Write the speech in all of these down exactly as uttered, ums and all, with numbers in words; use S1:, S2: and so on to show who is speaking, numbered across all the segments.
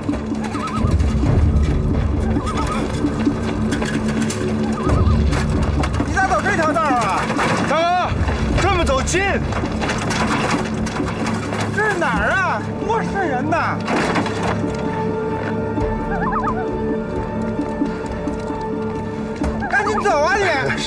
S1: 你咋走这条道啊？大哥，这么走近。这是哪儿啊？多瘆人呐！赶紧走啊你！
S2: 是。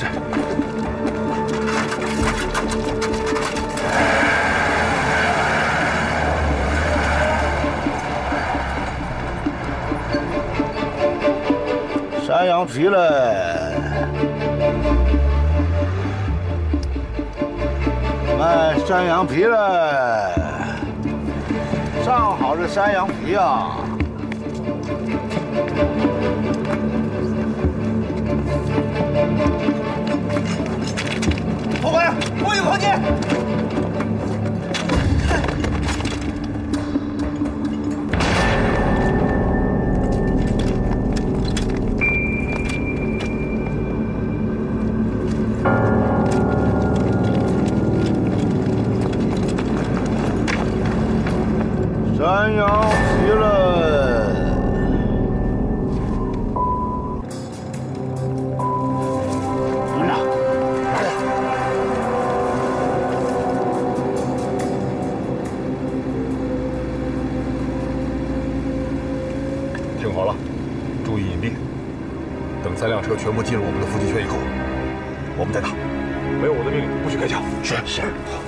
S3: 山羊皮嘞，卖山羊皮嘞，上好这山羊皮啊！
S1: 副官，我有口诀。
S3: 山羊皮了，团长，
S2: 听好了，注意隐蔽。等三辆车全部进入我们的伏击圈以后，我们再打。没有我的命令，不许开枪。是是。好。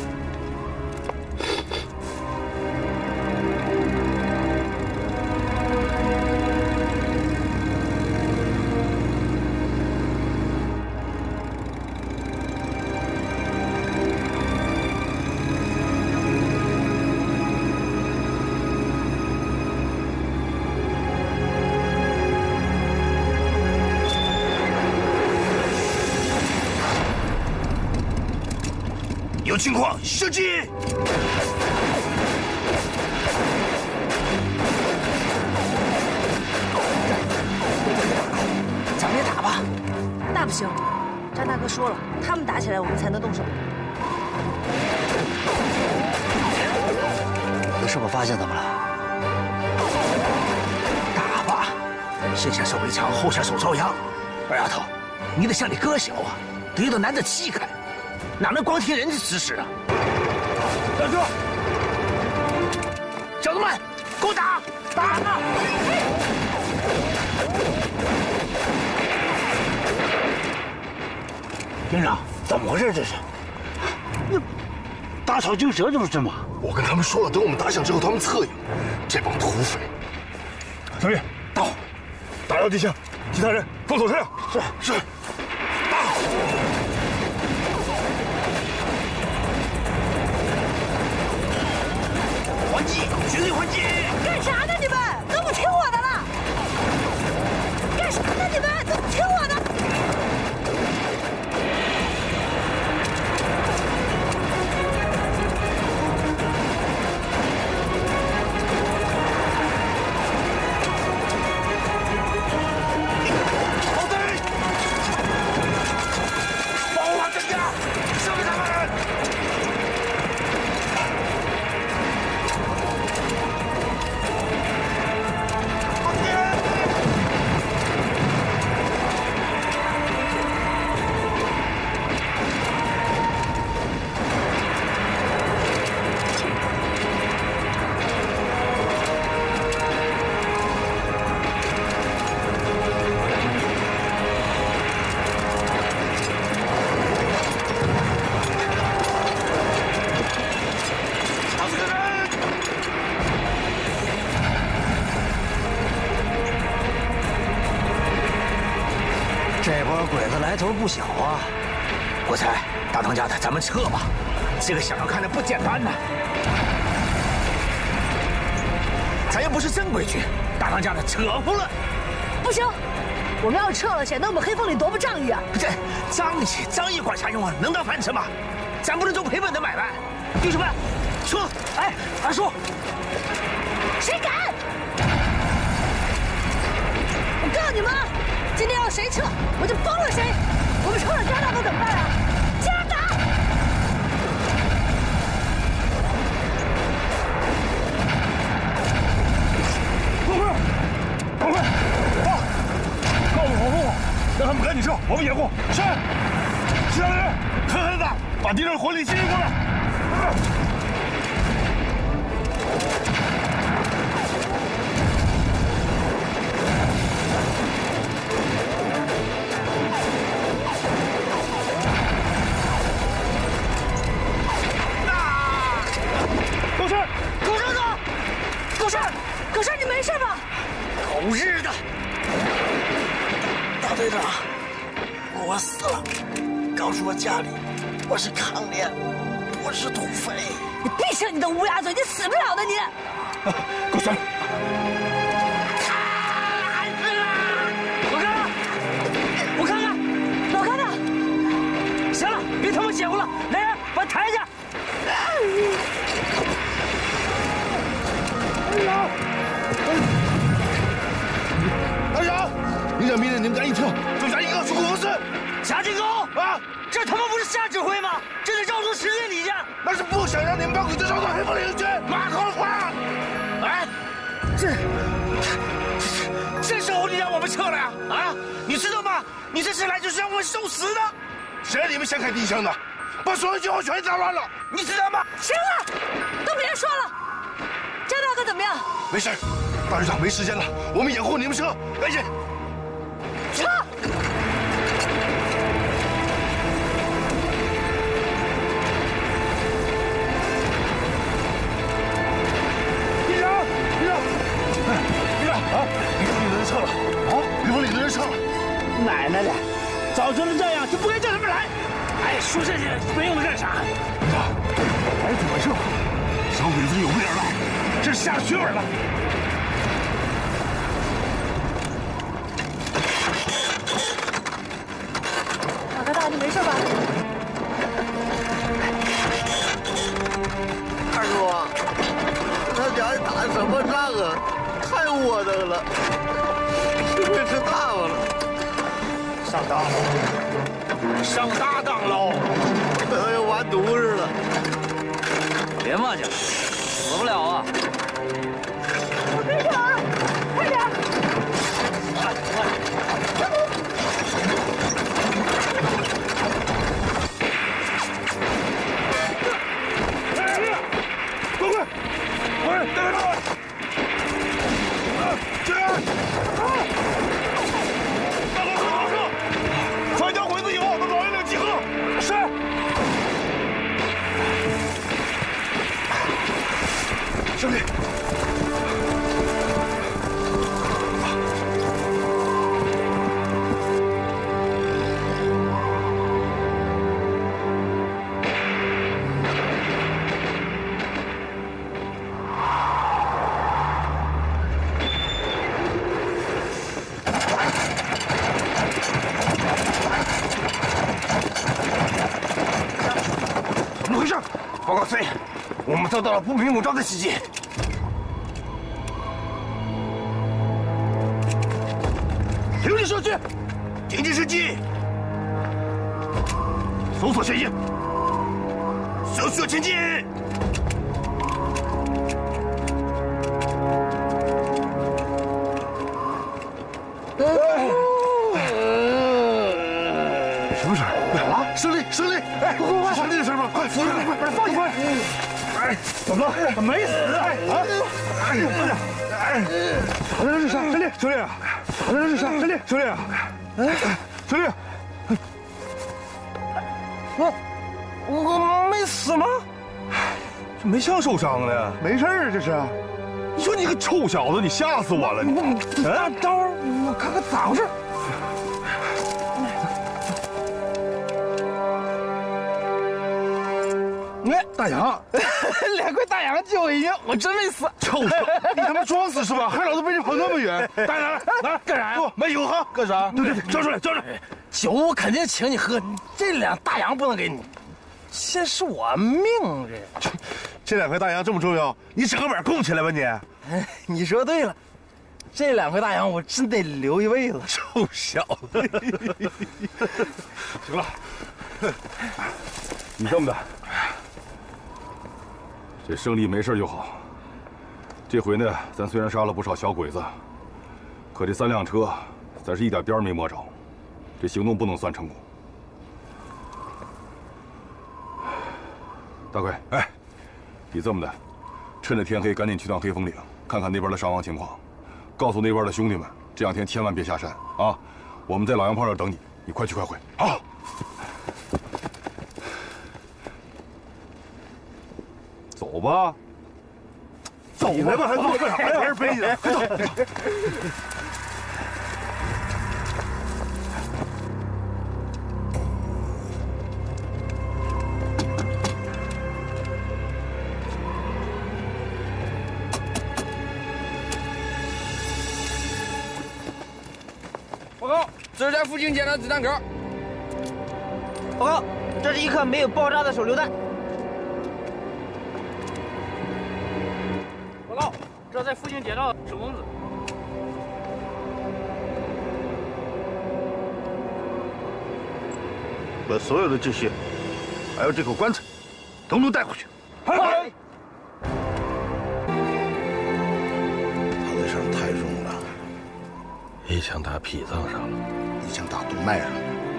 S4: 有情况，射击！
S5: 咱们也打吧。那不行，张大哥说了，他们打起来，我们才能动手。
S4: 有什么发现他们了？打吧，先下手为强，后下手遭殃。二丫头，你得像你哥小啊，得有点男子气概。 哪能光听人家指使啊！站住！小子们，给我打！打！
S3: 连长，怎么回事？这是？那打草惊蛇，这不是吗？
S2: 我跟他们说了，等我们打响之后，他们策应。这帮土匪！小玉，到！打到地下，其他人封锁车辆。是是。打！
S4: 还击！绝对还击！
S5: 干啥呢你们？都不听我的了！干啥呢你们？都不听我的！
S4: 后退！保护好阵地，射击他们！
S6: 这波鬼子来头不小啊！
S4: 国才，大当家的，咱们撤吧。这个想要看着不简单呐。咱又不是正规军，大当家的撤不了。
S5: 不行，我们要是撤了，显得我们黑风里多不仗义啊！
S4: 这仗义仗义管啥用啊？能当饭吃吗？咱不能走赔本的买卖。弟兄们，撤！哎，二叔，
S5: 谁敢？我告诉你们，今天要谁撤，我就帮了谁。我们撤了张大哥怎么办啊？接着打！
S1: 他们赶紧撤，我们掩护。是。其他的人，狠狠的把敌人火力吸引过来。
S5: 狗剩，狗剩子，狗剩，狗剩，你没事吧？
S4: 狗日的！大队长，我死了，告诉我家里我是康烈，我是土匪。
S5: 你闭上你的乌鸦嘴，你死不了的你！
S1: 狗剩，
S4: 太死了！
S3: 我看看，我看看，
S5: 我看看，
S3: 行了，别他妈邪乎了，来人，把他抬下。
S1: 大长，你这命令你们赶紧撤，就下一个去公司。
S3: 贾进高
S1: 啊，
S3: 这他妈不是瞎指挥吗？这得绕出十里里去。
S1: 那是不想让你们把鬼子绕到黑风岭去。马后话。
S4: 哎，这这时候你让我们撤了呀？啊，你知道吗？你这次来就是让我们受死的。
S1: 谁让你们先开第一枪的？把所有计划全打乱了，
S4: 你知道吗？
S5: 行了，都别说了。张大哥怎么样？
S1: 没事，大队长没时间了，我们掩护你们撤，赶紧
S5: 撤！
S1: 队长，队长，哎，队长啊，黑风岭的人撤了啊，黑风岭的人撤了。
S3: 奶奶的，早知道这样就不该叫他们来。哎，说这些没用的干啥？
S1: 队长，哎，怎么回事？小鬼子有备而来，这是下血本了。
S5: 马哥大，你没事吧？
S7: 二叔，他家打什么仗啊？太窝囊了，吃亏吃大发了。
S3: 上当了，上大当喽！
S7: 可能要完犊子了。
S6: 别磨叽，死不了啊！
S5: 队长，快点！
S1: 快快，快，带他上来！啊，进来！啊！大哥，快上车！传交鬼子以后到老爷岭集合。是。兄弟。怎么回事？报告司令，我们遭到了不明武装的袭击。停止射击！停止射击！搜索前进！搜索前进！什么事儿？啊！胜利！胜利！哎，快快快！胜利的事吗？快扶上来！快，把他放下！快！哎，怎么了？没死！哎啊！哎呀，快点！哎，好像是啥？胜利，兄弟，好像是啥？胜利，兄弟，哎，兄弟，我我没死吗？这没像受伤呢，没事儿，这是。你说你个臭小子，你吓死我了！你，哎，等会儿我看看咋回事。哎，大洋，
S3: 两块大洋救我一命，我真没死。
S1: 臭小子，你他妈装死是吧？害老子背着跑那么远。大洋，来
S3: 干啥呀？
S1: 不，没酒喝，干啥？对对对，交出来，交出来。
S3: 酒我肯定请你喝，这两大洋不能给你，这是我命这。
S1: 这两块大洋这么重要，你整个碗供起来吧你。
S3: 哎，你说对了，这两块大洋我真得留一辈子。
S1: 臭小子！行了，你这么的，这胜利没事就好。这回呢，咱虽然杀了不少小鬼子，可这三辆车，咱是一点边没摸着。
S2: 这行动不能算成功。大奎，哎，你这么的，趁着天黑赶紧去趟黑风岭，看看那边的伤亡情况，告诉那边的兄弟们，这两天千万别下山啊！我们在老杨炮这儿等你，你快去快回。好。走吧。
S1: 走来吧，还坐干啥呀？还是背着，快走！
S8: 报告，这是在附近捡到子弹壳。
S9: 报告，这是一颗没有爆炸的手榴弹。 报告，这在附近捡到手蒙子。
S1: 把所有的这些，还有这口棺材，统统带回去。
S3: 他的伤太重了，一枪打脾脏上了，一枪打动脉上了。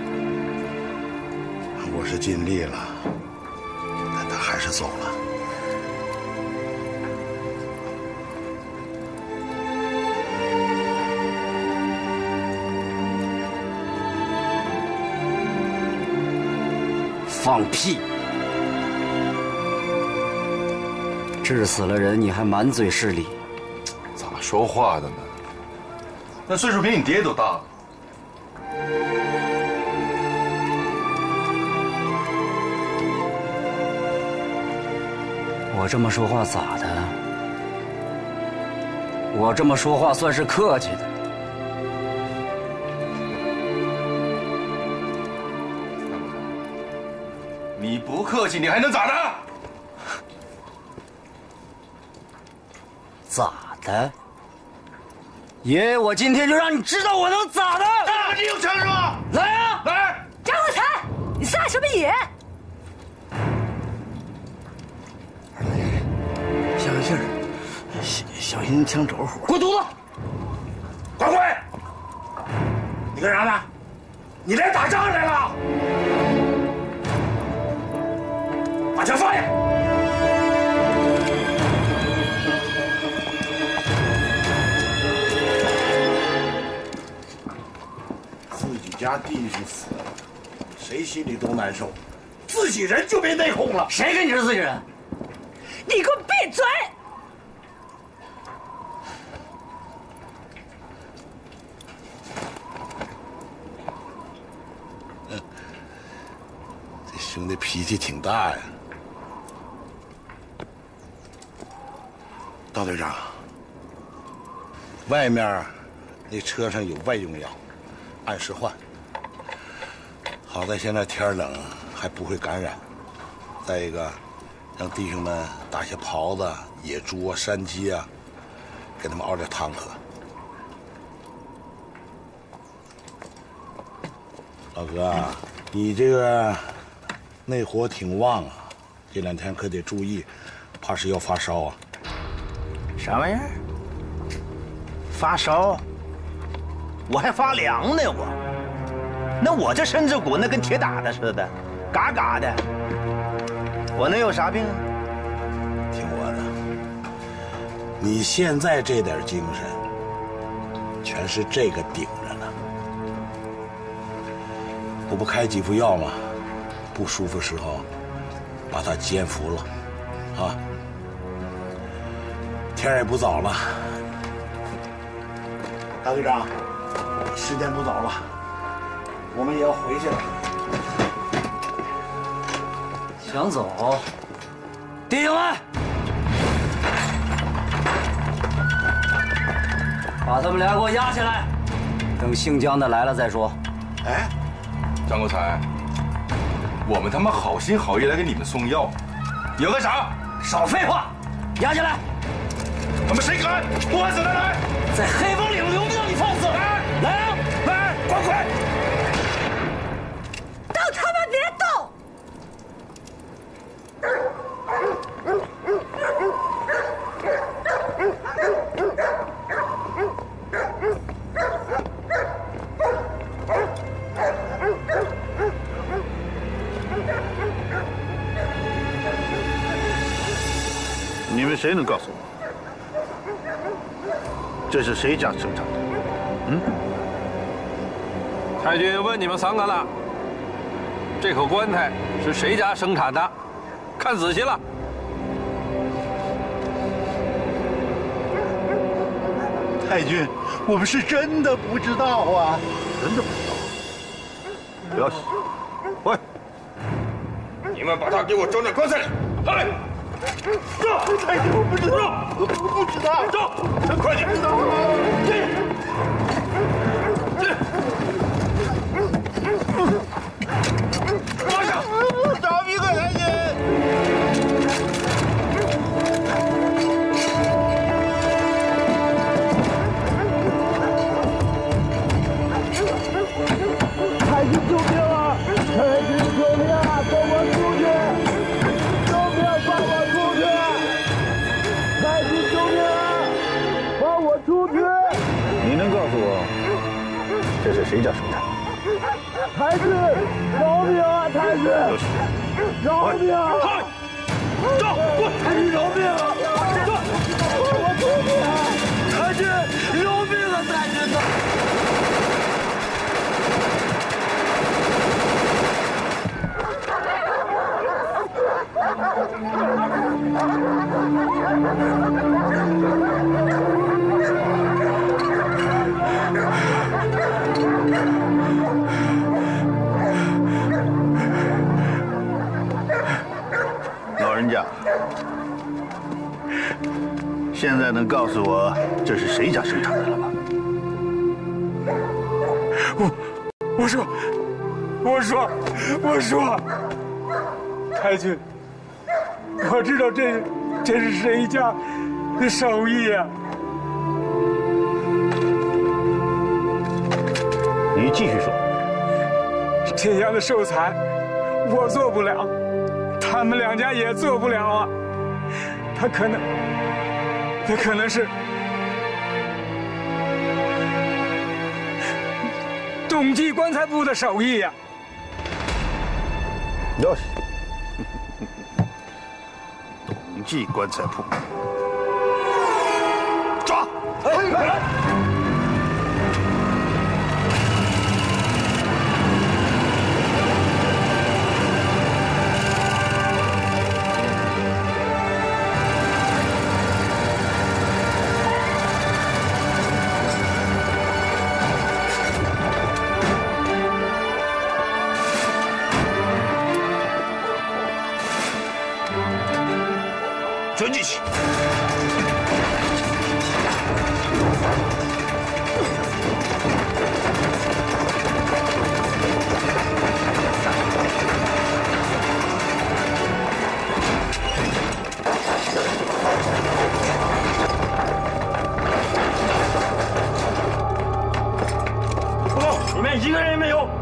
S3: 我是尽力了，但他还是走了。
S4: 放屁！治死了人，你还满嘴是理，
S7: 咋说话的呢？那岁数比你爹都大了。
S4: 我这么说话咋的？我这么说话算是客气的。
S7: 你不客气，你还能咋的？
S4: 咋的？爷爷，我今天就让你知道我能咋的！
S3: 大哥，你有枪是吧？
S4: 来啊！
S3: 来！
S5: 张国才，你撒什么野？
S3: 消消气儿，小小心枪着火。
S4: 滚犊子！
S3: 快快！你干啥呢？你来打仗来了？ 把枪放下！自己家弟兄死了，谁心里都难受。自己人就别内讧了。
S4: 谁跟你是自己人？
S5: 你给我闭嘴！
S3: 这兄弟脾气挺大呀。 大队长，外面那车上有外用药，按时换。好在现在天冷，还不会感染。再一个，让弟兄们打些狍子、野猪啊、山鸡啊，给他们熬点汤喝。老哥，你这个内火挺旺啊，这两天可得注意，怕是要发烧啊。
S9: 啥玩意儿？发烧？我还发凉呢，我。那我这身子骨那跟铁打的似的，嘎嘎的。我能有啥病啊？
S3: 听我的，你现在这点精神，全是这个顶着呢。我不开几副药吗？不舒服时候，把它煎服了，啊。 天也不早了，大队长，时间不早了，我们也要回去了。
S4: 想走，弟兄们，把他们俩给我押起来，等姓姜的来了再说。
S7: 哎，张国才，我们他妈好心好意来给你们送药，你要干啥？
S4: 少废话，押下来！
S7: 他们谁敢不按子弹来？
S4: 在黑风岭留不到你放肆！来，来啊，
S7: 来，快快！
S5: 都他妈别动！
S1: 谁能告诉我，这是谁家生产的？嗯？
S10: 太君问你们三个了，这口棺材是谁家生产的？看仔细了。
S1: 太君，我们是真的不知道啊，
S2: 真的不知道。不要洗，喂！
S11: 你们把他给我装在棺材里。来，
S1: 走！太君，我不知道，我不知道。
S11: 走，快点！
S1: 放下！饶命啊，太君！太君救命啊！太君救命啊！放我出去！救命！放我出去！太君救命啊！放我出去！你能告诉我，这是谁家生产的？太君，饶命啊！太君，饶命啊！走，太君饶命啊！走，我出去！太君饶命啊！太君走。老人家，现在能告诉我这是谁家生产的了吗？
S12: 我我说我说我说，太君，我知道这这是谁家的手艺呀、啊。
S1: 你继续说。
S12: 这样的寿材，我做不了，他们两家也做不了啊。他可能，他可能是冬季棺材铺的手艺呀、
S1: 啊。哟西，冬季棺材铺，抓！哎，来！卷进去！报告，里面一个人也没有。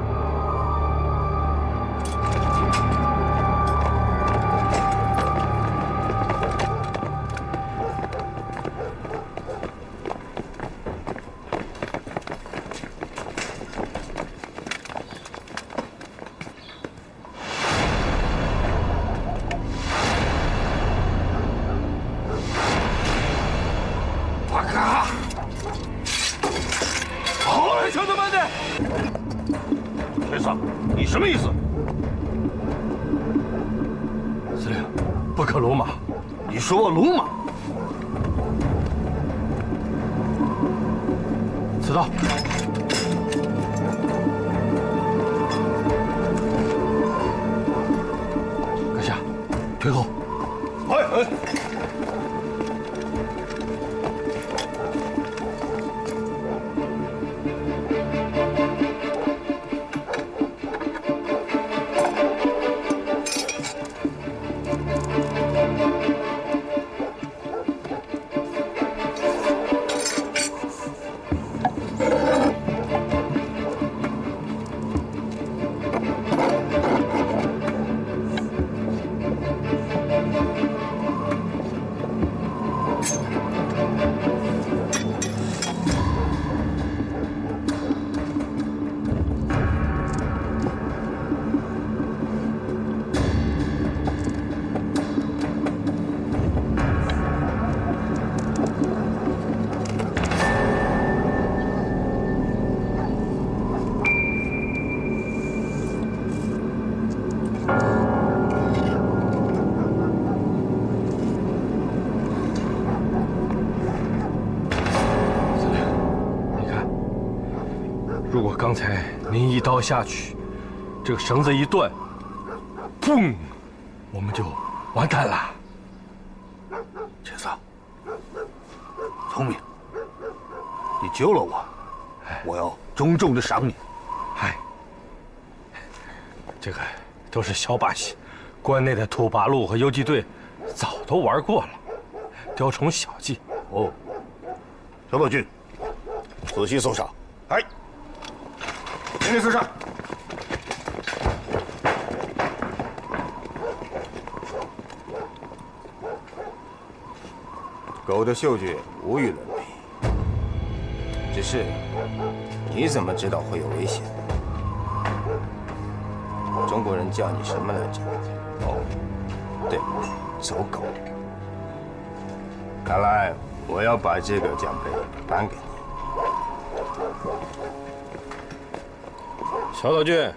S11: 你什么意思？
S10: 司令，不可鲁马。
S11: 你说我鲁马？
S10: 此道。阁下，退后。
S11: 哎哎。
S10: 如果刚才您一刀下去，这个绳子一断，砰，我们就完蛋了。
S4: 铁子，聪明，你救了我，我要重重的赏你。
S10: 哎，这个都是小把戏，关内的土八路和游击队早都玩过了，雕虫小技。
S4: 哦，小岛君，仔细搜查。
S3: 哎，命令四上。
S13: 狗的嗅觉无与伦比，只是你怎么知道会有危险？中国人叫你什么来着？哦，对，走狗。看来我要把这个奖杯颁给你。
S10: 小岛君，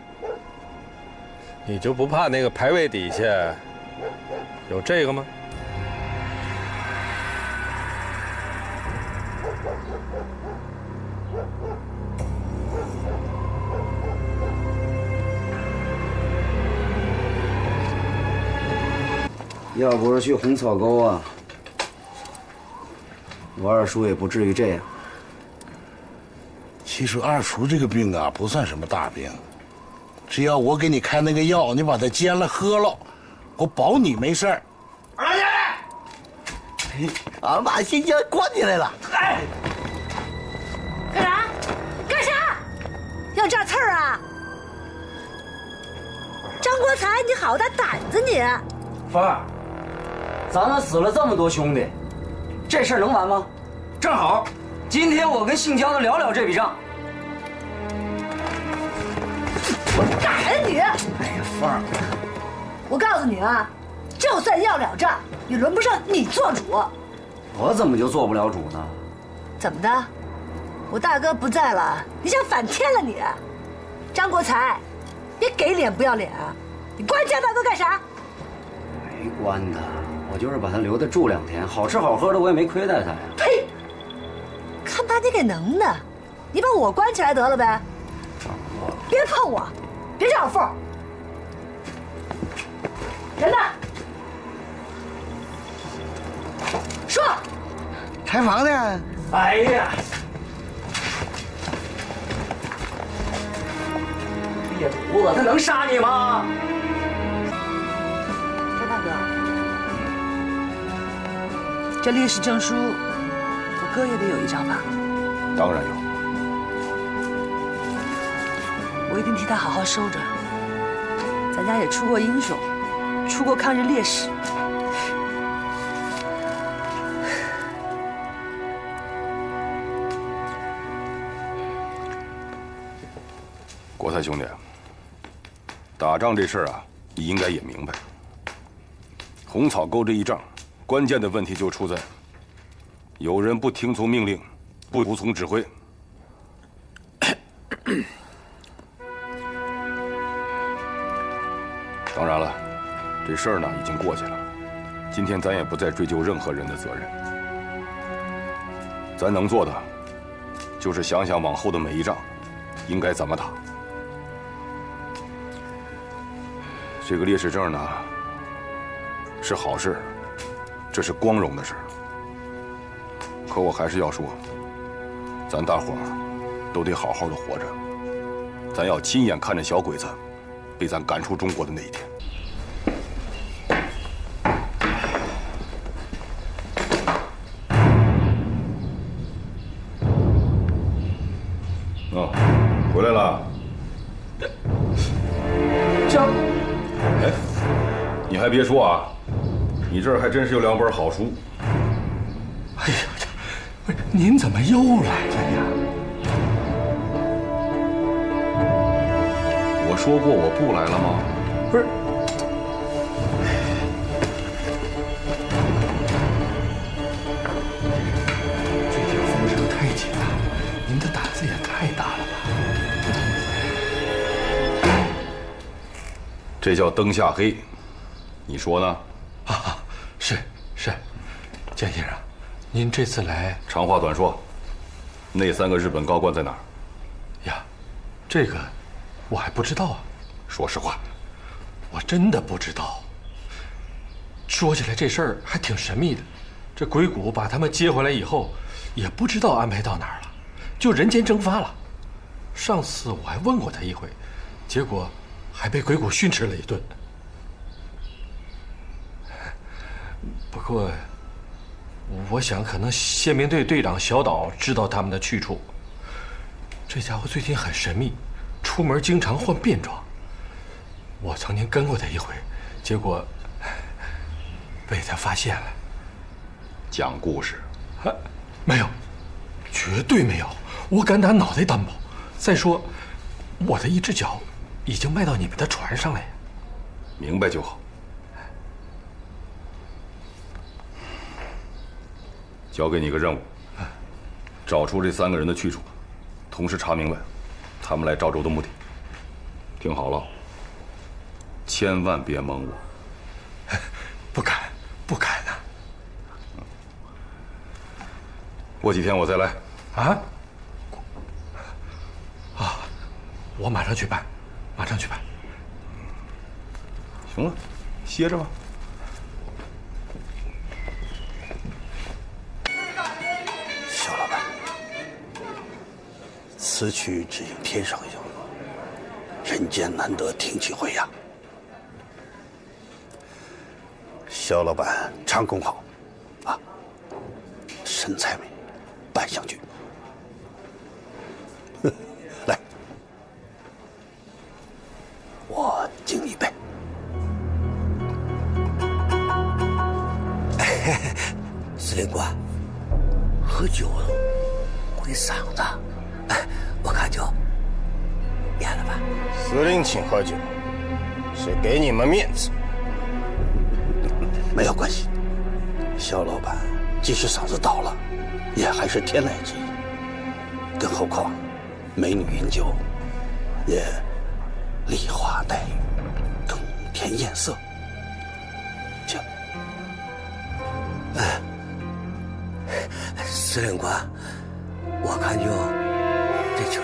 S10: 你就不怕那个牌位底下有这个吗？
S14: 要不是去红草沟啊，我二叔也不至于这样。
S3: 其实二叔这个病啊，不算什么大病，只要我给你开那个药，你把它煎了喝了，我保你没事儿。
S7: 二爷，俺把新疆关起来了。哎，
S5: 干啥？干啥？要炸刺儿啊？张国才，你好大胆子你！
S14: 芳儿，咱们死了这么多兄弟，这事儿能完吗？正好，今天我跟姓姜的聊聊这笔账。
S5: 我敢你！
S14: 哎呀，芳儿，
S5: 我告诉你啊，就算要了账，也轮不上你做主。
S14: 我怎么就做不了主呢？
S5: 怎么的？我大哥不在了，你想反天了你？张国才，别给脸不要脸啊！你关姜大哥干啥？
S14: 没关他，我就是把他留着住两天，好吃好喝的我也没亏待他呀。
S5: 呸！看把你给能的，你把我关起来得了呗。别碰我，别让我缝。人呢？说。
S7: 开房呢？
S14: 哎呀，烈犊子，他能杀你吗？
S5: 张大哥，这烈士证书，我哥也得有一张吧？
S2: 当然有。
S5: 我一定替他好好收着。咱家也出过英雄，出过抗日烈士。
S2: 国才兄弟，打仗这事儿啊，你应该也明白。红草沟这一仗，关键的问题就出在有人不听从命令，不服从指挥。当然了，这事儿呢已经过去了，今天咱也不再追究任何人的责任。咱能做的，就是想想往后的每一仗，应该怎么打。这个烈士证呢，是好事，这是光荣的事。可我还是要说，咱大伙儿都得好好的活着，咱要亲眼看着小鬼子被咱赶出中国的那一天。哦，回来了。
S14: 这。
S2: 哎，你还别说啊，你这儿还真是有两本好书。
S12: 哎呀，这不是您怎么又来了呀？
S2: 我说过我不来了吗？
S12: 不是，最近风声太紧了，您的胆子也太大了吧？
S2: 这叫灯下黑，你说呢？
S12: 啊，是是，江先生，您这次来，
S2: 长话短说，那三个日本高官在哪儿？
S10: 这个我还不知道啊。
S2: 说实话，
S10: 我真的不知道。说起来这事儿还挺神秘的。这鬼谷把他们接回来以后，也不知道安排到哪儿了，就人间蒸发了。上次我还问过他一回，结果还被鬼谷训斥了一顿。不过，我想可能宪兵队队长小岛知道他们的去处。这家伙最近很神秘，出门经常换便装。我曾经跟过他一回，结果被他发现了。
S2: 讲故事？
S10: 啊，没有，绝对没有，我敢打脑袋担保。再说，我的一只脚已经迈到你们的船上了呀。
S2: 明白就好。交给你个任务，找出这三个人的去处，同时查明白他们来赵州的目的。听好了，千万别蒙我。
S10: 不敢，不敢啊！
S2: 过几天我再来。
S10: 啊？啊！我马上去办，马上去办。
S2: 行了，歇着吧。
S3: 肖老板，此曲只应天上有，人间难得听几回呀。肖老板唱功好，啊，身材美，扮相俊。来，我敬你一杯。司令官，喝酒毁嗓子，我看就免了吧。
S13: 司令请喝酒，是给你们面子。
S3: 没有关系，肖老板即使嗓子倒了，也还是天籁之音。更何况，美女饮酒，也梨花带雨，更添艳色。请。哎，司令官，我看就这酒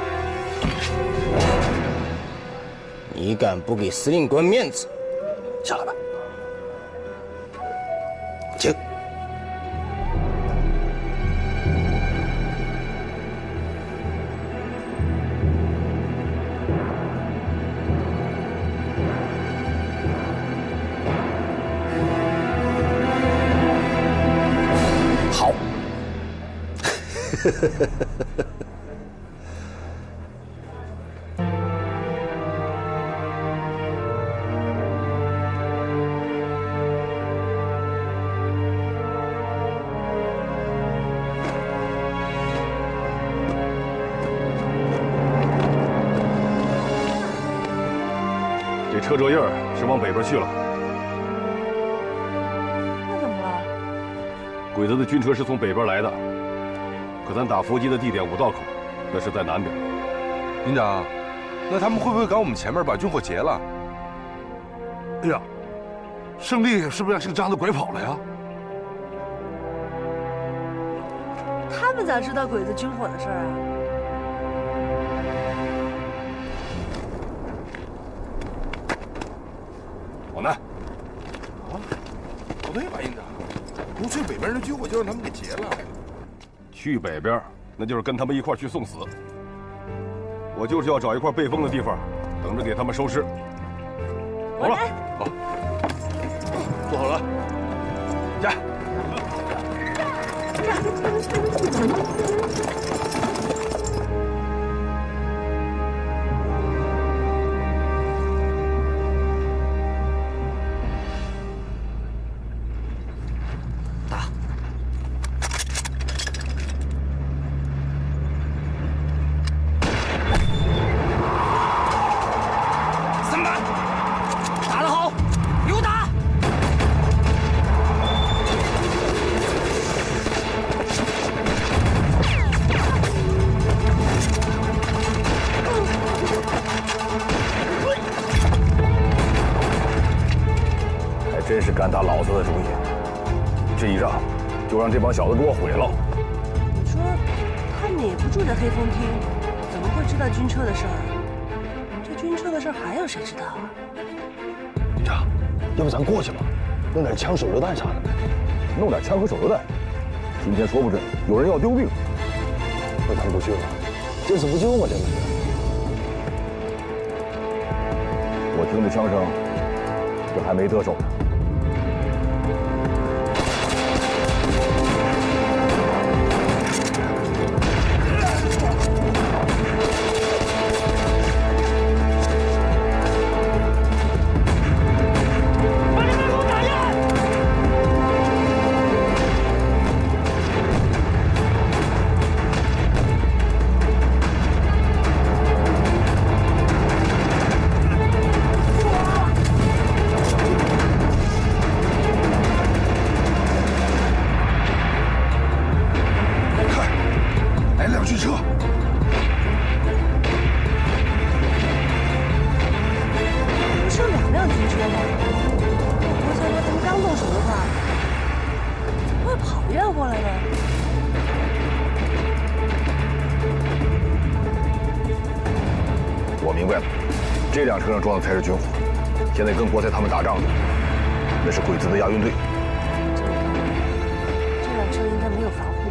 S3: 就……
S13: 你敢不给司令官面子？
S3: 肖老板。请。好。
S2: 车辙印儿是往北边去了。
S5: 那怎么了？
S2: 鬼子的军车是从北边来的，可咱打伏击的地点五道口，那是在南边。
S11: 营长，那他们会不会赶我们前面把军火劫了？
S1: 哎呀，胜利是不是让姓张的拐跑了呀？
S5: 他们咋知道鬼子军火的事儿啊？
S2: 往南。
S11: 啊，不对吧，营长？不去北边的军火就让他们给劫了。
S2: 去北边，那就是跟他们一块去送死。我就是要找一块背风的地方，等着给他们收尸。走了，好，坐好了，驾。 真是敢打老子的主意！这一仗，就让这帮小子给我毁了。
S5: 你说他们也不住在黑风厅，怎么会知道军车的事儿？这军车的事儿还有谁知道啊？
S2: 警察，要不咱过去吧，弄点枪、手榴弹啥的。弄点枪和手榴弹，今天说不准有人要丢命。那咱不去了，见死不救嘛，这不是？我听着枪声，这还没得手呢。这辆车上装的才是军火，现在跟国才他们打仗的，那是鬼子的亚运队。
S5: 这辆车应该没有防护。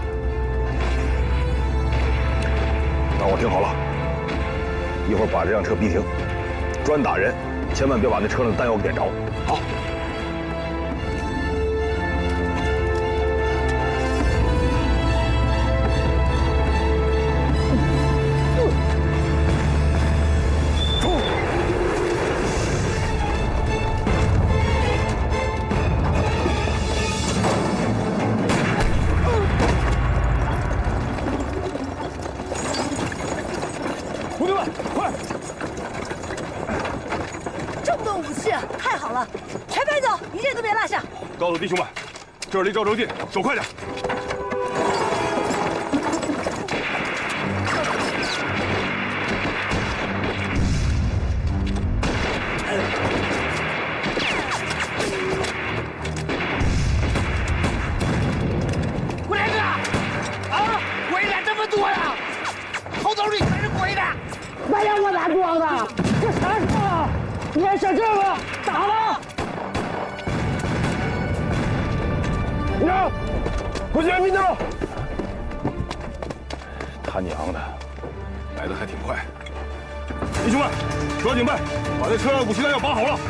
S2: 那我听好了，一会儿把这辆车逼停，专打人，千万别把那车上的弹药给点着。好。 告诉弟兄们，这儿离赵州近，走快点！
S4: 胡连哥，啊，鬼的这么多呀！后头里全是鬼的！那让我咋装的？这啥时候了？你还想这个？咋了？
S2: 你看，不见命的了！他娘的，来的还挺快。弟兄们，抓紧办，把那车上武器弹药绑好了。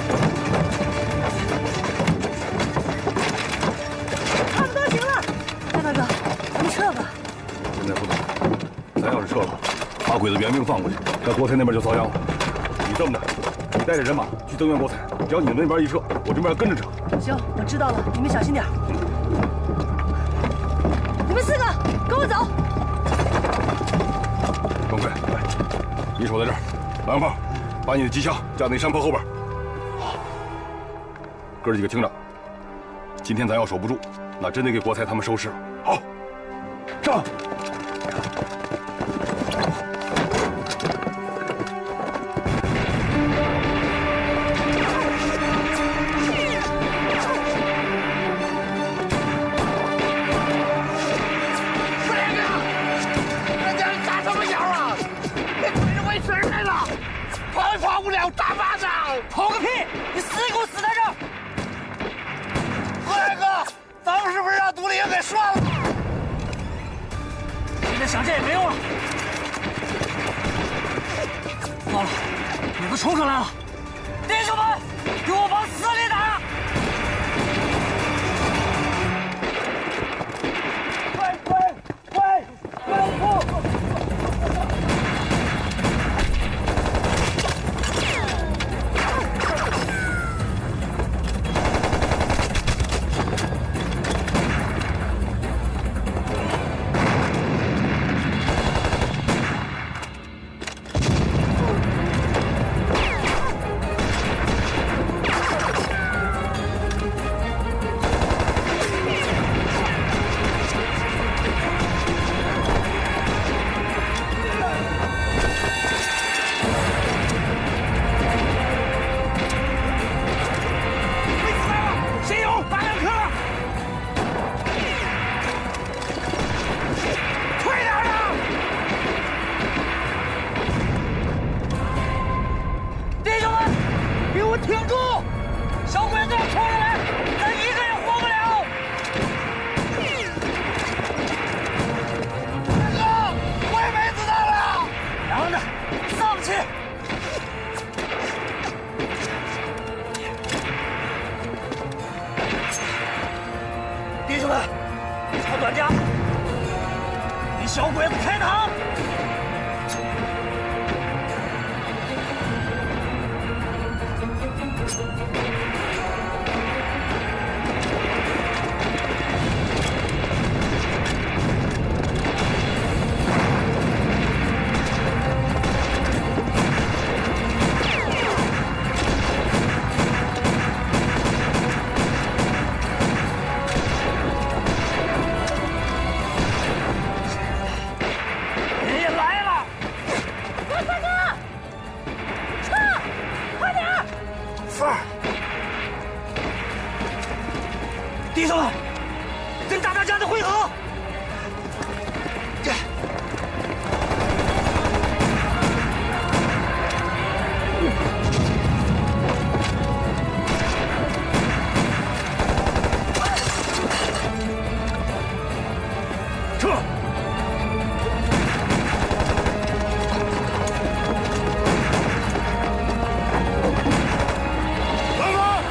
S5: 差不多行了，大大哥，咱们撤吧。
S2: 现在不能，咱要是撤了，把鬼子原兵放过去，在国才那边就遭殃了。你这么的，你带着人马去增援国才，只要你们那边一撤，我这边跟着撤。
S5: 行，我知道了，你们小心点。 你们四个跟我走。
S2: 钟馗，来，你守在这儿，老杨炮，把你的机枪架在那山坡后边。好，哥几个听着，今天咱要守不住，那真得给国才他们收拾了。好，上。
S4: 跑个屁！你死给我死在这儿！何大哥，咱们是不是让独立营给涮了？现在想这也没用了。糟了，鬼子冲上来了！弟兄们，给我往死里打！快快快快跑！
S5: 大
S9: 开膛！弟兄们，跟大当家的会合！这。撤！来吧！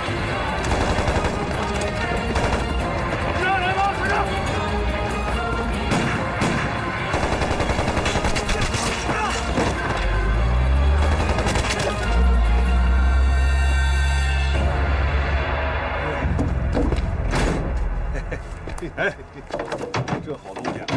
S2: 哎，这好东西！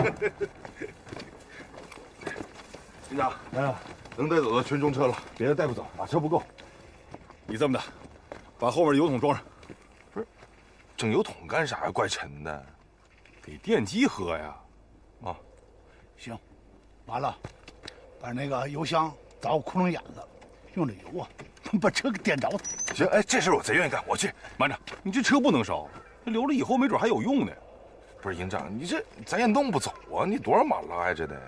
S2: 军长，啊，能带走的全装车了，别的带不走，马车不够。你这么的，把后面的油桶装上。
S11: 不是，整油桶干啥呀？怪沉的，
S2: 给电机喝呀。啊，
S1: 行，完了，把那个油箱凿个窟窿眼子，用这油啊，把车给点着了。
S11: 行，哎，这事我贼愿意干，我去。
S2: 慢着，你这车不能烧，留了以后没准还有用呢。
S11: 不是营长，你这咱也弄不走啊！你多少马拉呀？这得。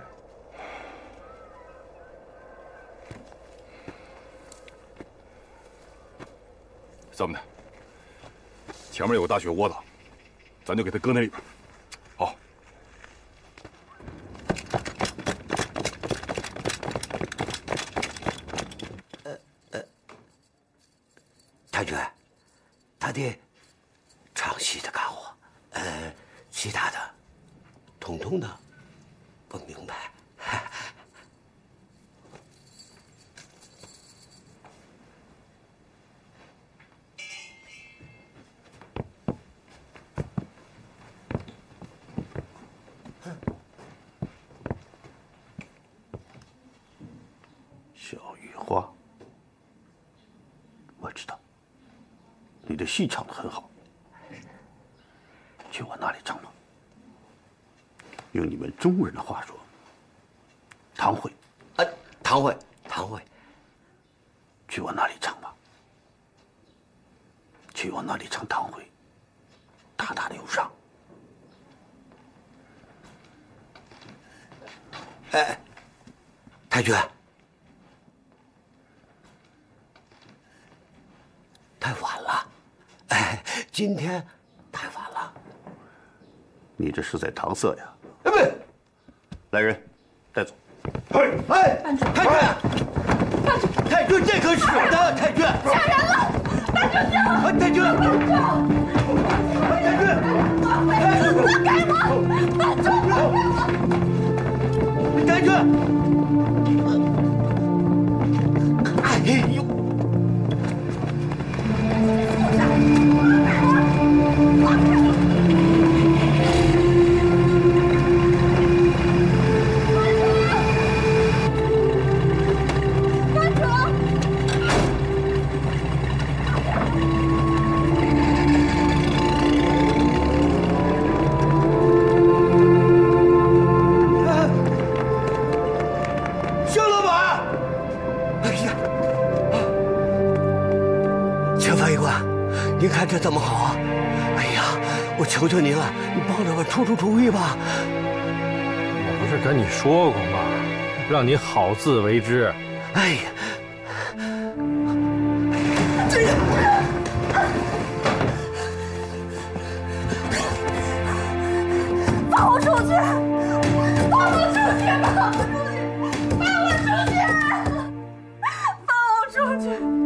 S2: 这么的，前面有个大雪窝子，咱就给它搁那里边。好。
S15: 呃呃，太君，他的唱戏的干活，呃。其他的，统统的不明白。
S16: 小雨花，我知道，你的戏唱得很好。去我那里唱吧。用你们中国人的话说，堂会。
S15: 啊，堂会，堂会。
S16: 去我那里唱吧。去我那里唱堂会，大大的有伤。
S15: 哎，太君，太晚了。哎，今天太晚了。
S16: 你这是在搪塞呀？
S15: 哎，不，
S16: 来人，带走。
S15: 哎哎，太君，太君，这可是我的太君，
S4: 吓人了，大舅舅，
S15: 太君，
S4: 太君，放开我，大舅舅，
S15: 太君，哎呦！您看这怎么好啊？哎呀，我求求您了，你帮着我出出主意吧。
S10: 我不是跟你说过吗？让你好自为之。
S15: 哎呀，这个，
S4: 放我出去！放我出去！放我出去！放我出去！放我出去！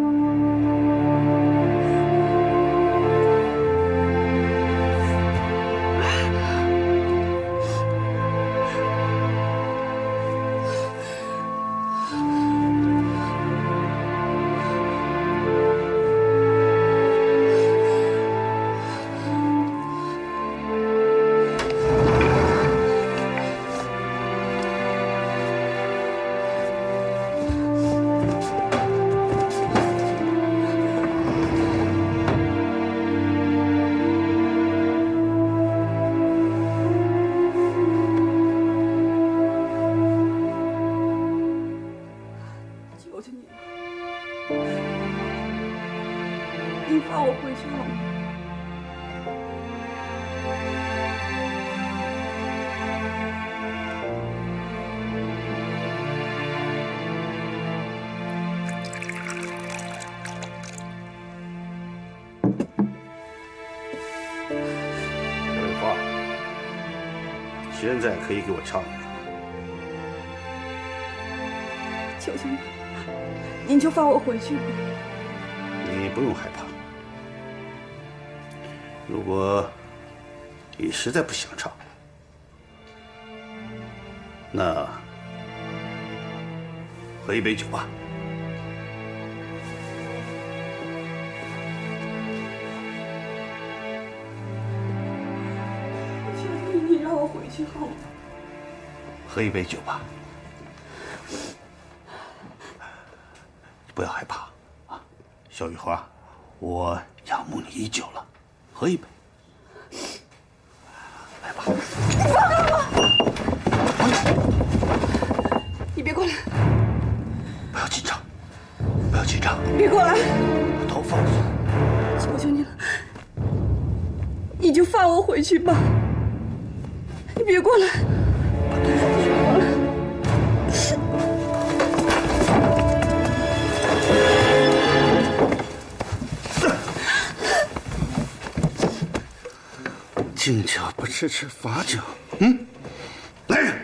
S17: 放我回去好吗？
S16: 刘伟华，现在可以给我唱一个。
S17: 求求你，您就放我回去吧。
S16: 你不用害怕。如果你实在不想唱，那喝一杯酒吧。
S17: 求求你，你让我回去好吗？
S16: 喝一杯酒吧。不要害怕啊，小雨花，我仰慕你已久了，喝一杯。来吧。
S17: 你放开我！你别过来！
S16: 不要紧张，不要紧张。
S17: 你别过来！
S16: 把头放下。
S17: 求求你了，你就放我回去吧。你别过来！
S16: 把头放下。敬酒不吃吃罚酒，嗯，来人！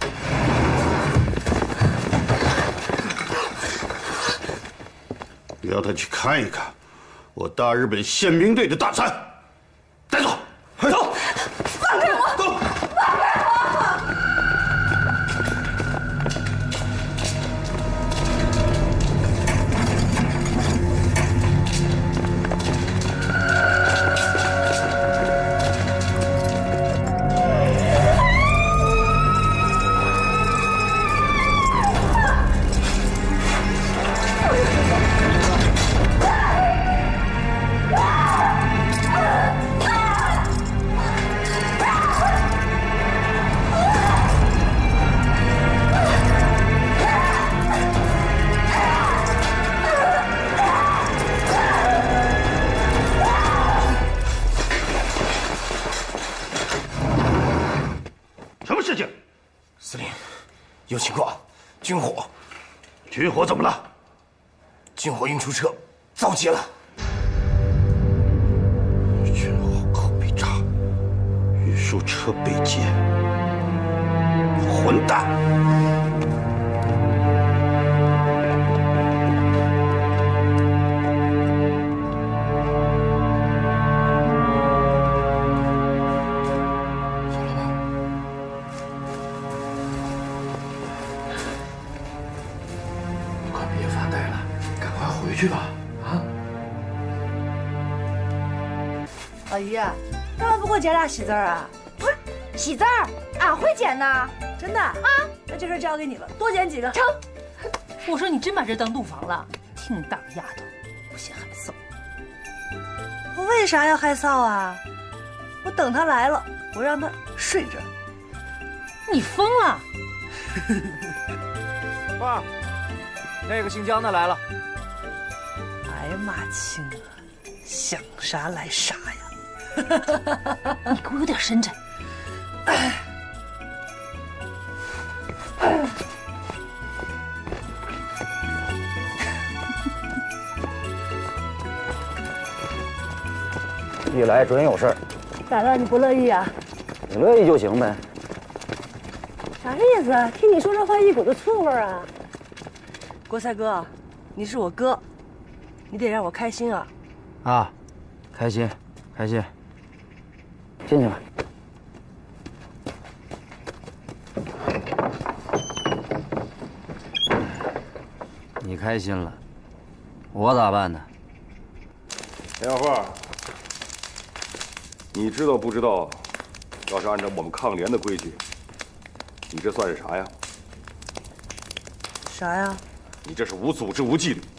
S16: 让他去看一看我大日本宪兵队的大餐，带走，走！
S17: 放开我！
S16: 走！
S17: 放开我！
S13: 有情况，军火。
S16: 军火怎么了？
S13: 军火运输车遭劫了。
S16: 军火口被炸，运输车被劫，混蛋！
S10: 回去吧，啊！
S5: 老姨，干嘛不给我捡俩喜字儿啊？不是喜字儿，俺会捡呢，真的啊。那这事交给你了，多捡几个。
S18: 成。我说你真把这当洞房了，挺大个丫头，不嫌害臊。
S5: 我为啥要害臊啊？我等他来了，我让他睡这儿。
S18: 你疯了！
S14: 爸，那个姓姜的来了。
S5: 哎呀妈亲啊，想啥来啥呀！
S18: 你给我有点深沉。
S14: 一来准有事儿。
S5: 咋了？你不乐意啊？
S14: 你乐意就行呗。
S5: 啥意思啊？听你说这话一股子醋味啊！国才哥，你是我哥。你得让我开心啊！
S14: 啊，开心，开心。进去吧。你开心了，我咋办呢？
S2: 田小凤，你知道不知道？要是按照我们抗联的规矩，你这算是啥呀？
S5: 啥呀？
S2: 你这是无组织、无纪律。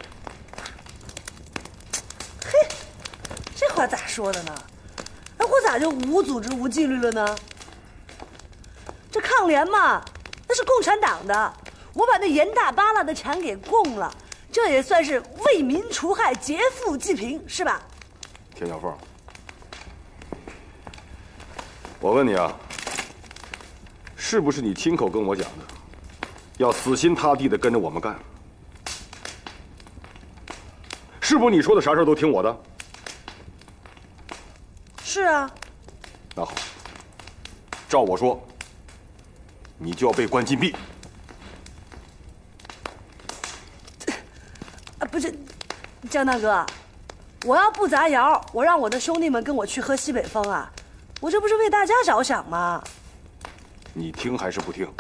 S5: 这话咋说的呢？哎，我咋就无组织无纪律了呢？这抗联嘛，那是共产党的，我把那严大巴拉的产给供了，这也算是为民除害、劫富济贫，是吧？
S2: 田小凤，我问你啊，是不是你亲口跟我讲的，要死心塌地的跟着我们干？是不是你说的啥事都听我的？
S5: 是啊。
S2: 那好，照我说，你就要被关禁闭。
S5: 啊，不是，江大哥，我要不砸窑，我让我的兄弟们跟我去喝西北风啊，我这不是为大家着想吗？
S2: 你听还是不听？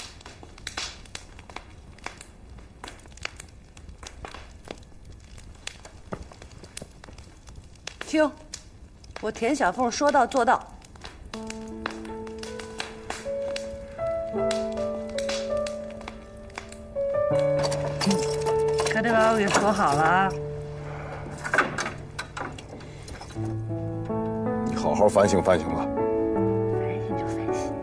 S5: 听，我田小凤说到做到。可得把我给说好了啊！
S2: 你好好反省反省吧。
S5: 反省就反省。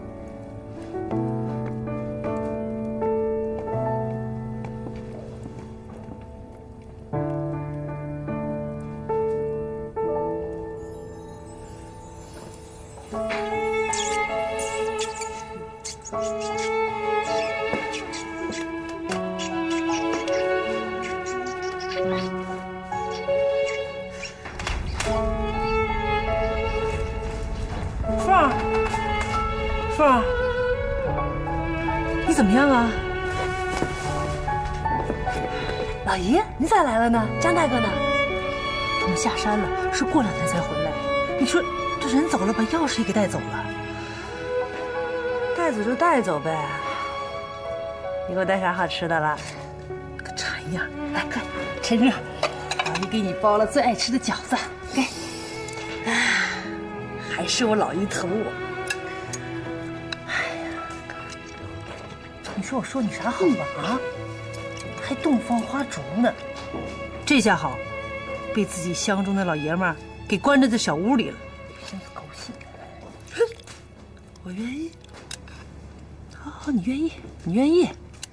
S5: 凤儿，凤儿，你怎么样啊？老爷，你咋来了呢？江大哥呢？
S18: 他们下山了，是过两天才回来。你说这人走了，把钥匙也给带走了。
S5: 带走就带走呗。你给我带啥好吃的了？
S18: 个馋样！来，快趁热，老爷给你包了最爱吃的饺子，给。啊，还是我老姨疼我。哎呀，你说我说你啥好吧？啊，还洞房花烛呢，这下好，被自己相中的老爷们儿给关在这小屋里了。真是狗屁！哼，我愿意。好好，你愿意，你愿意。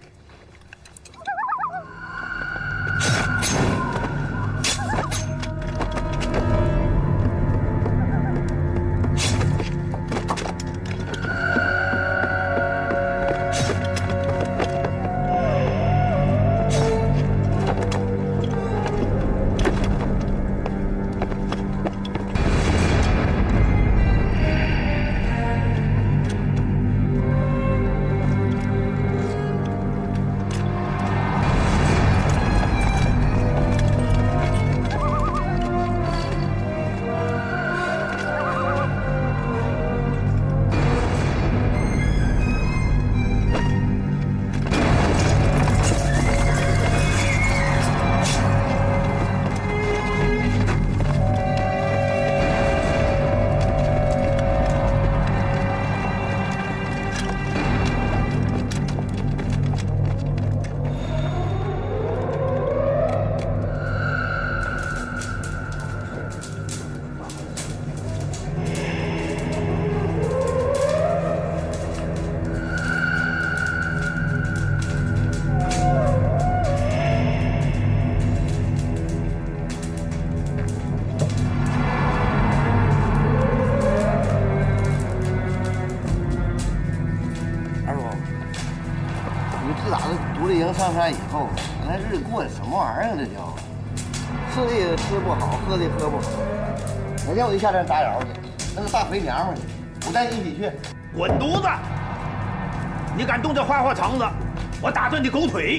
S7: 上山以后，那日子过的什么玩意儿？这叫吃的也吃不好，喝的也喝不好。哪天我就下山砸窑去，那个大肥娘们，我带你一起去。
S9: 滚犊子！你敢动这花花肠子，我打断你狗腿！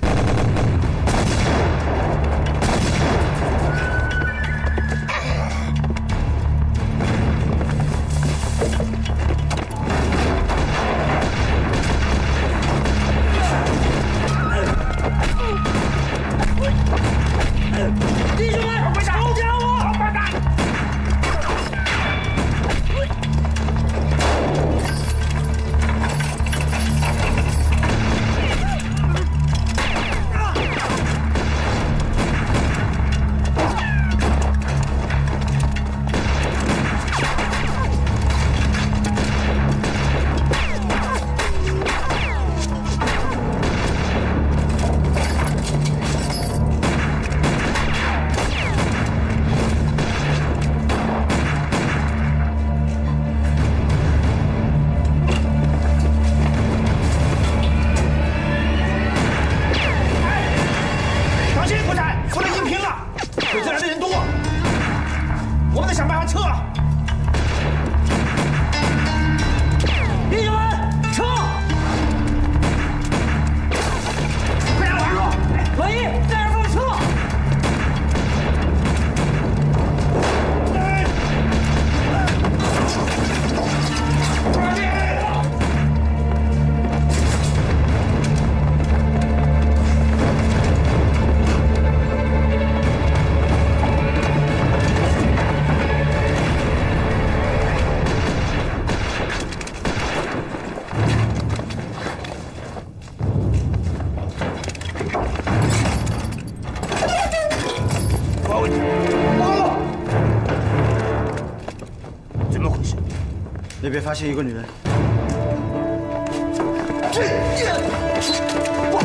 S4: 弟兄们，投降我！王八蛋！
S1: 那边发现一个女人。
S4: 这我。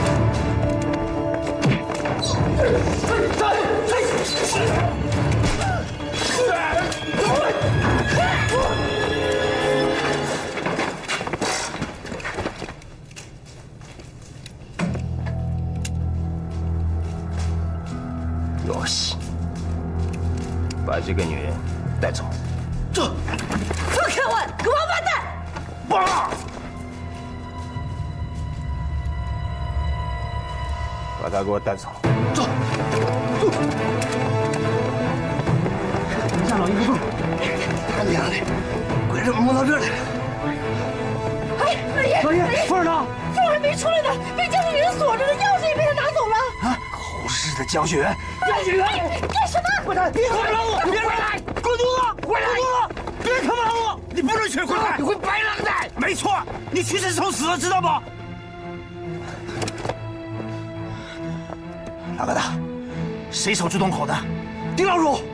S13: よし，把这个女人带走。
S4: 走！
S5: 放开我，个王八蛋！
S13: 爸！把她给我带走。
S4: 走！走！
S1: 等一下，老姨不够。
S7: 他娘的，鬼怎么摸到这来了？
S5: 哎，老爷，
S1: 老爷，凤儿呢？
S5: 凤儿还没出来呢，被教学员锁着呢，钥匙也被他拿走了。
S1: 啊！狗日的教学员！
S5: 教学员，干什么？
S1: 快点！别他妈拦我！别来！滚犊子！回来！别他妈拦我！你不能去，滚蛋！
S9: 你会白狼的！没错，你屈身受死了，知道不？老疙瘩，谁守住洞口的？丁老鼠。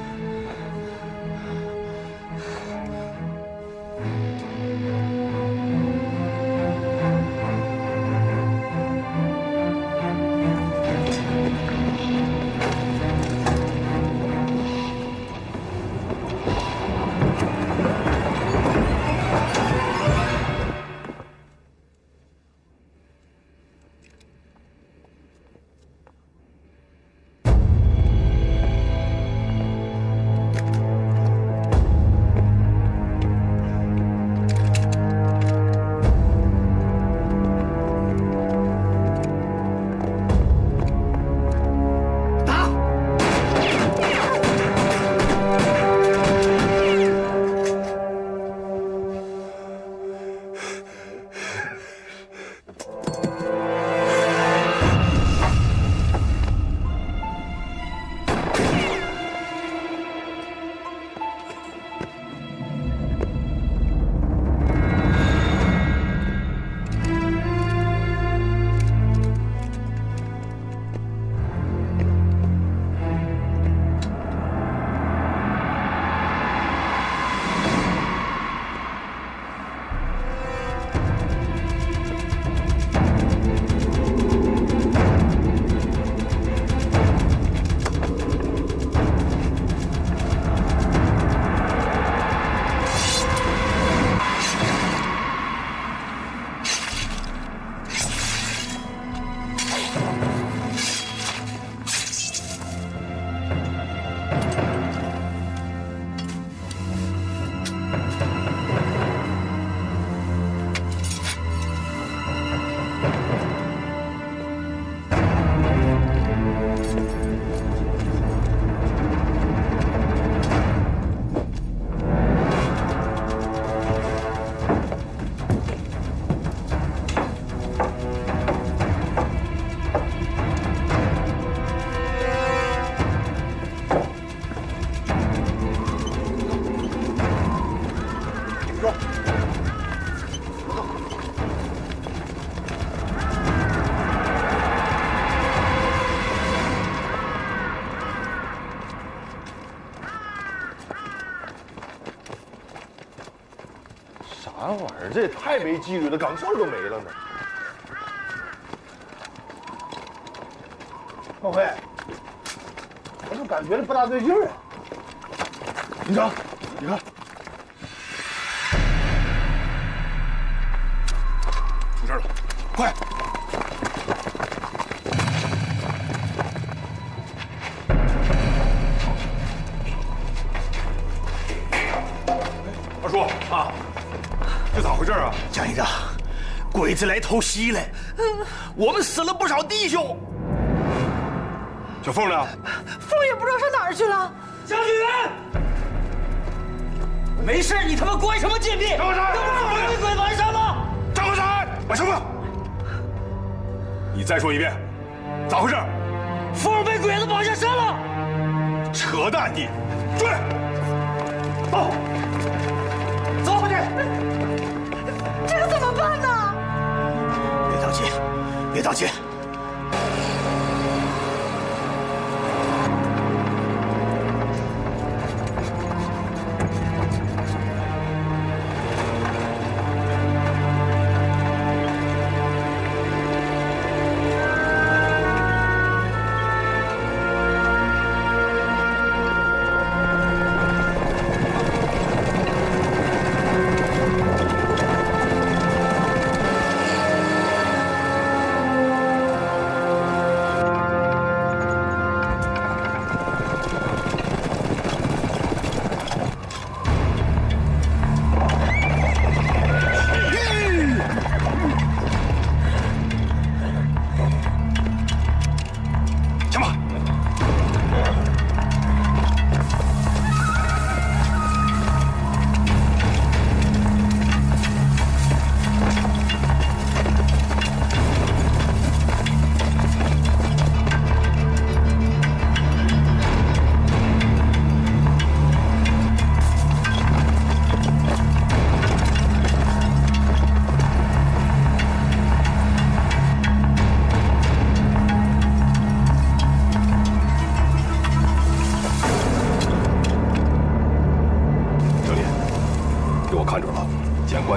S11: 啥玩意儿？这也太没纪律了，岗哨都没了呢。
S1: 胖辉，我怎么感觉这不大对劲儿啊？营长，你看，
S2: 出事了，快！二叔啊！ 这咋回事啊，
S9: 江营长，鬼子来偷袭了，我们死了不少弟兄。
S2: 小凤呢？
S5: 凤也不知道上哪儿去了。
S9: 江学员，没事，你他妈关什么禁闭？
S2: 张国山，
S9: 凤被鬼子完杀了。
S2: 张国山，把枪放。你再说一遍，咋回事？
S9: 凤被鬼子绑架杀了。
S2: 扯淡你！追！走，
S9: 走回去。
S5: 这个怎么办呢？
S9: 别着急，别着急。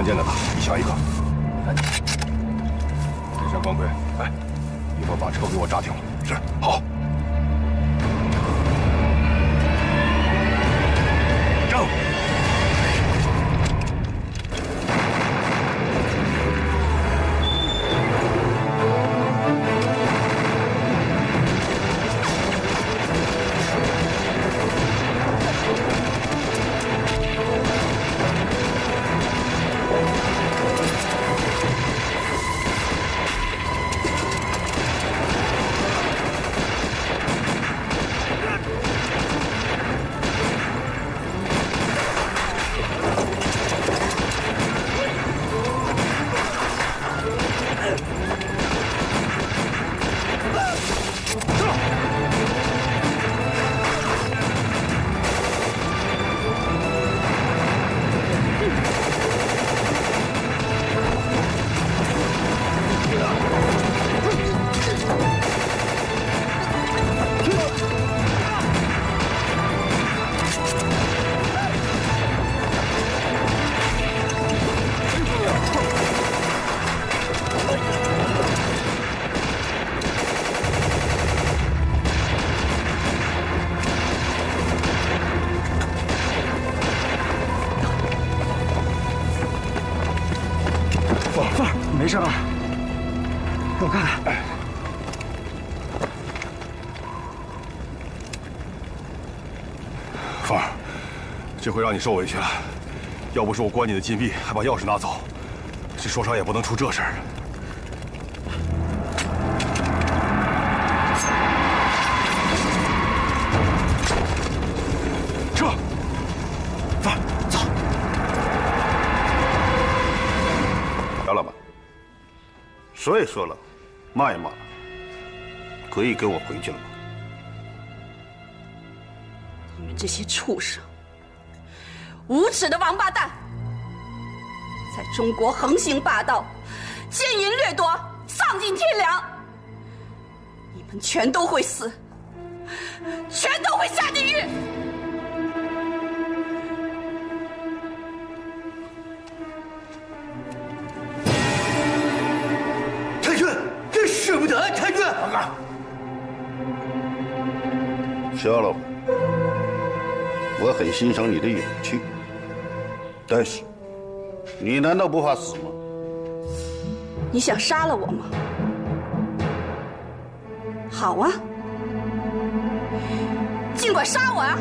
S2: 关键的呢，一枪一个。黑山光辉，哎，一会儿把车给我扎停了。是，好。正。
S1: 没事吧？给我看看。
S2: 凤儿，这回让你受委屈了。要不是我关你的禁闭，还把钥匙拿走，这说啥也不能出这事儿。撤！凤儿，走。
S16: 杨老板。 说也说了，骂也骂了，可以跟我回去了吗？
S17: 你们这些畜生，无耻的王八蛋，在中国横行霸道，奸淫掠夺，丧尽天良，你们全都会死，全都会下地狱！
S15: 舍不得太君，
S16: 肖老板，我很欣赏你的勇气，但是你难道不怕死吗？
S17: 你想杀了我吗？好啊，尽管杀我啊！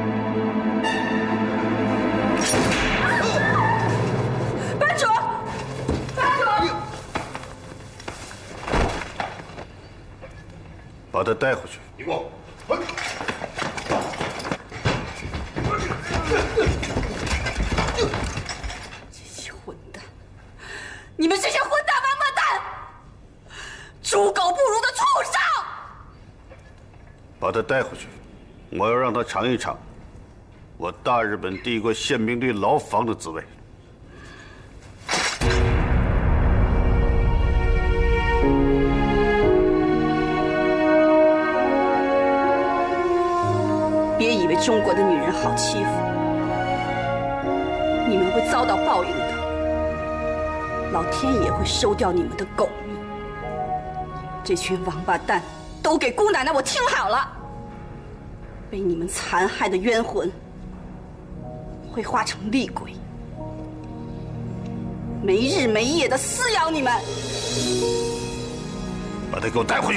S17: 班主，班主。
S16: 把他带回去。
S3: 你给我滚！
S17: 这些混蛋，你们这些混蛋王八蛋，猪狗不如的畜生！
S16: 把他带回去，我要让他尝一尝我大日本帝国宪兵队牢房的滋味。
S17: 别以为中国的女人好欺负，你们会遭到报应的。老天爷会收掉你们的狗命。这群王八蛋，都给姑奶奶我听好了！被你们残害的冤魂，会化成厉鬼，没日没夜的撕咬你们。
S16: 把他给我带回去。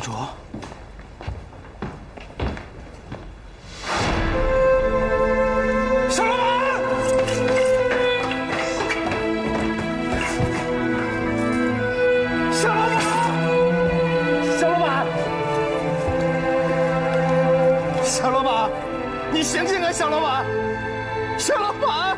S9: 主。
S12: 小老板，小老板，小老板，小老板，你醒醒啊，小老板，小老板！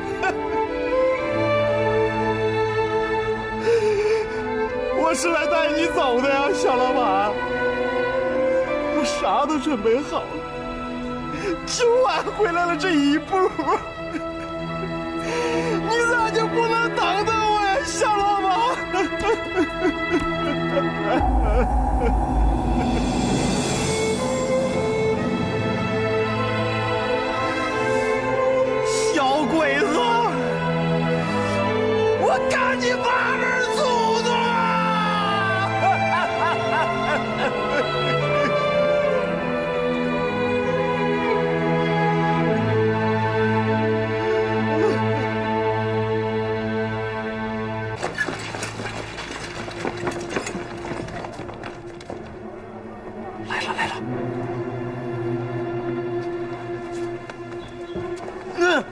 S12: 我是来带你走的呀，小老板。我啥都准备好了，就晚回来了这一步。你咋就不能等等我呀，小老板？小鬼子，我赶紧把门阻住
S9: 来了来了。
S12: 嗯。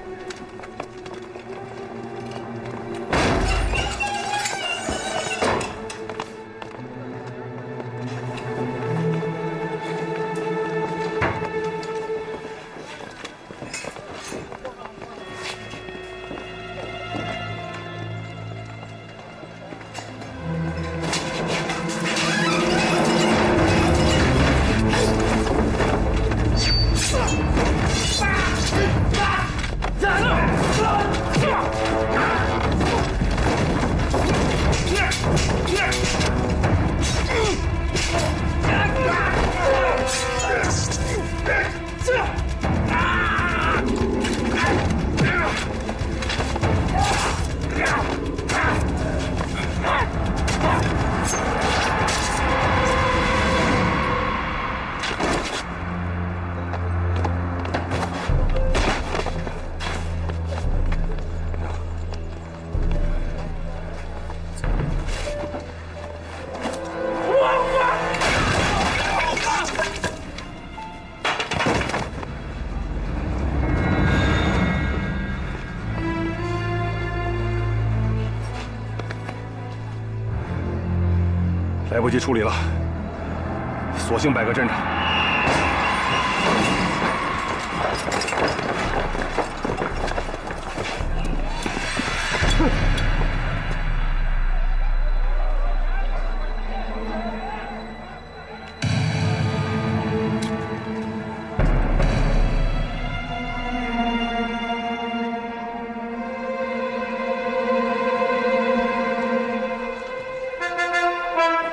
S2: 来不及处理了，索性摆个阵仗。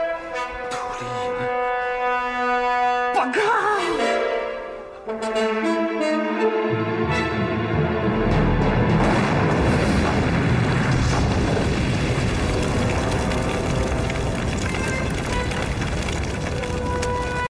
S12: 我靠！